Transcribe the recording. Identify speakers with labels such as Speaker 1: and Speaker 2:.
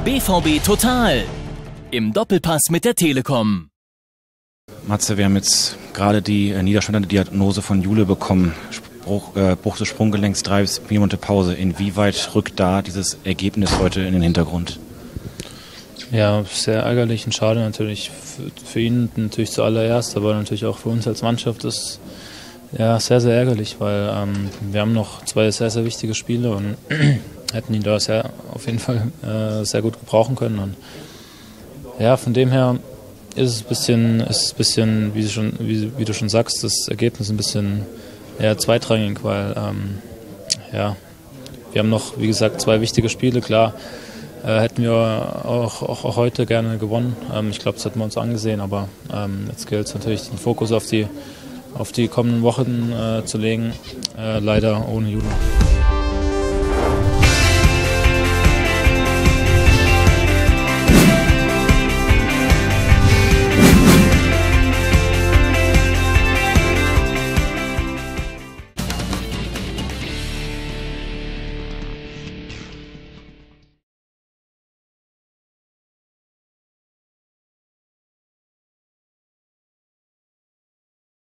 Speaker 1: BVB Total im Doppelpass mit der Telekom.
Speaker 2: Matze, wir haben jetzt gerade die niederschmetternde Diagnose von Jule bekommen. Bruch des Sprunggelenks, 3 bis 4 Monate Pause. Inwieweit rückt da dieses Ergebnis heute in den Hintergrund?
Speaker 3: Ja, sehr ärgerlich und schade natürlich für ihn natürlich zuallererst, aber natürlich auch für uns als Mannschaft ist ja sehr, sehr ärgerlich, weil wir haben noch 2 sehr, sehr wichtige Spiele und hätten ihn da auf jeden Fall sehr gut gebrauchen können. Und ja, von dem her ist es ein bisschen, wie du schon sagst, das Ergebnis ein bisschen eher zweitrangig, weil wir haben noch, wie gesagt, 2 wichtige Spiele, klar. Hätten wir auch heute gerne gewonnen. Ich glaube, das hätten wir uns angesehen, aber jetzt gilt es natürlich, den Fokus auf die kommenden Wochen zu legen. Leider ohne Jule.